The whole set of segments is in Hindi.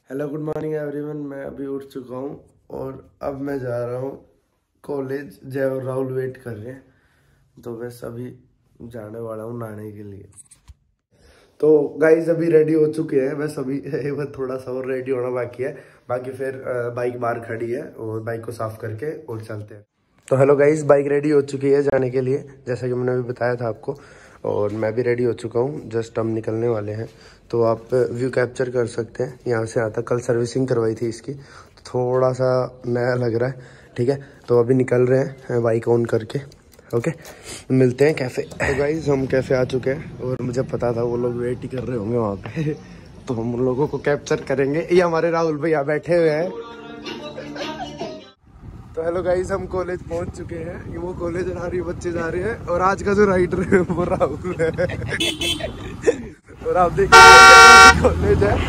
Hello good morning everyone. मैं अभी उठ चुका हूँ और अब मैं जा रहा हूँ कॉलेज। जय और राहुल वेट कर रहे हैं, तो बस अभी जाने वाला हूँ नहाने के लिए। तो गाइज अभी रेडी हो चुके हैं, बस अभी बस थोड़ा सा और रेडी होना बाकी है। बाकी फिर बाइक बाहर खड़ी है और बाइक को साफ करके और चलते हैं। तो हेलो गाइज, बाइक रेडी हो चुकी है जाने के लिए, जैसा कि मैंने अभी बताया था आपको। और मैं भी रेडी हो चुका हूँ, जस्ट हम निकलने वाले हैं। तो आप व्यू कैप्चर कर सकते हैं यहाँ से आता। कल सर्विसिंग करवाई थी इसकी, तो थोड़ा सा नया लग रहा है। ठीक है, तो अभी निकल रहे हैं बाइक ऑन करके। ओके, मिलते हैं कैफ़े। तो गाइज हम कैफ़े आ चुके हैं और मुझे पता था वो लोग वेट ही कर रहे होंगे वहाँ पे तो हम उन लोगों को कैप्चर करेंगे। ये हमारे राहुल भैया बैठे हुए हैं। तो हेलो गाइस, हम कॉलेज पहुंच चुके हैं। ये वो कॉलेज जा रही है, बच्चे जा रहे हैं और आज का जो राइटर है वो राहुल है और आप देखिए कॉलेज है।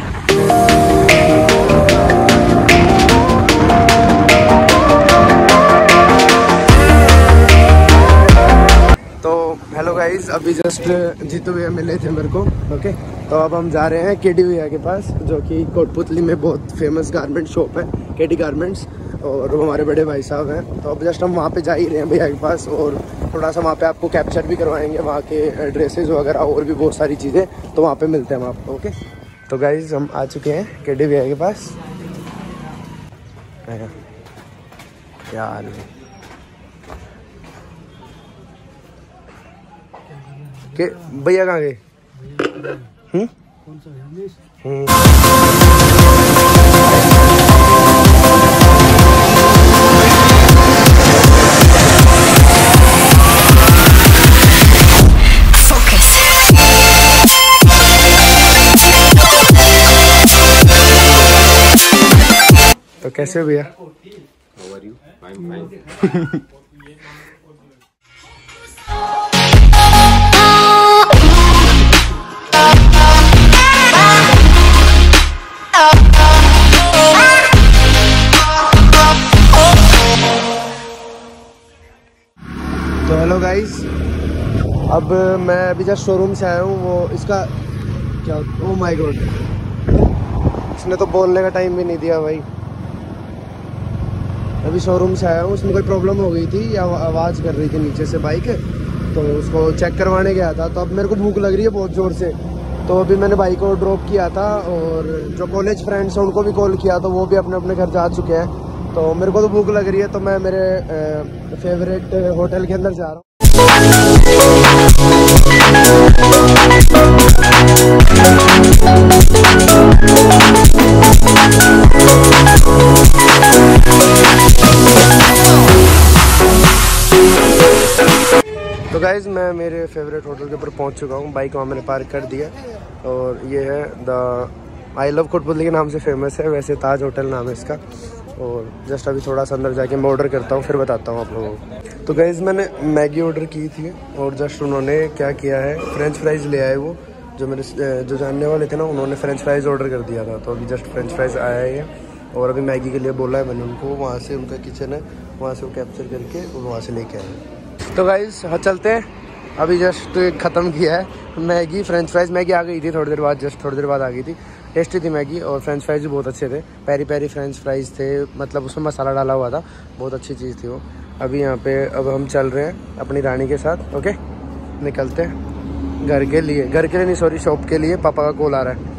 तो हेलो गाइस, अभी जस्ट जीतू भैया मिले थे मेरे को। ओके, तो अब हम जा रहे हैं केडी भैया के पास, जो कि कोटपुतली में बहुत फेमस गारमेंट शॉप है, केडी गारमेंट्स। और वो हमारे बड़े भाई साहब हैं। तो अब जस्ट हम वहाँ पे जा ही रहे हैं भैया के पास, और थोड़ा सा वहाँ पे आपको कैप्चर भी करवाएंगे, वहाँ के ड्रेसेस वगैरह और भी बहुत सारी चीज़ें। तो वहाँ पे मिलते हैं हम आपको। ओके, तो गाइज हम आ चुके हैं केडी भैया के पास। यार के भैया कहाँ गए? तो कैसे हो भैया? How are you? I'm fine. तो हेलो गाइस, अब मैं अभी जस्ट शोरूम से आया हूँ। वो इसका क्या, ओ माय गॉड, इसने तो बोलने का टाइम भी नहीं दिया भाई। अभी शोरूम से आया हूँ, उसमें कोई प्रॉब्लम हो गई थी या आवाज़ कर रही थी नीचे से बाइक, तो उसको चेक करवाने गया था। तो अब मेरे को भूख लग रही है बहुत ज़ोर से, तो अभी मैंने बाइक को ड्रॉप किया था और जो कॉलेज फ्रेंड्स हैं उनको भी कॉल किया, तो वो भी अपने अपने घर जा चुके हैं। तो मेरे को तो भूख लग रही है, तो मैं मेरे फेवरेट होटल के अंदर जा रहा हूँ। तो गाइज मैं मेरे फेवरेट होटल के ऊपर पहुंच चुका हूँ। बाइक वहाँ मैंने पार्क कर दिया और ये है द आई लव कोटपुतली के नाम से फेमस है, वैसे ताज होटल नाम है इसका। और जस्ट अभी थोड़ा सा अंदर जाके मैं ऑर्डर करता हूँ, फिर बताता हूँ आप लोगों को। तो गाइज मैंने मैगी ऑर्डर की थी और जस्ट उन्होंने क्या किया है, फ्रेंच फ्राइज़ ले आए। वो जो मेरे जो जानने वाले थे ना, उन्होंने फ्रेंच फ्राइज़ ऑर्डर कर दिया था। तो अभी जस्ट फ्रेंच फ्राइज़ आया है और अभी मैगी के लिए बोला है मैंने उनको। वहाँ से उनका किचन है, वहाँ से वो कैप्चर करके और वहाँ से लेके आए। तो गाइज हाँ चलते हैं। अभी जस्ट ख़त्म किया है मैगी, फ्रेंच फ्राइज़। मैगी आ गई थी थोड़ी देर बाद, जस्ट थोड़ी देर बाद आ गई थी। टेस्टी थी मैगी और फ्रेंच फ्राइज़ भी बहुत अच्छे थे। पेरी पेरी फ्रेंच फ्राइज़ थे, मतलब उसमें मसाला डाला हुआ था, बहुत अच्छी चीज़ थी वो। अभी यहाँ पे अब हम चल रहे हैं अपनी रानी के साथ। ओके, निकलते हैं घर के लिए नहीं, सॉरी शॉप के लिए। पापा का कॉल आ रहा है।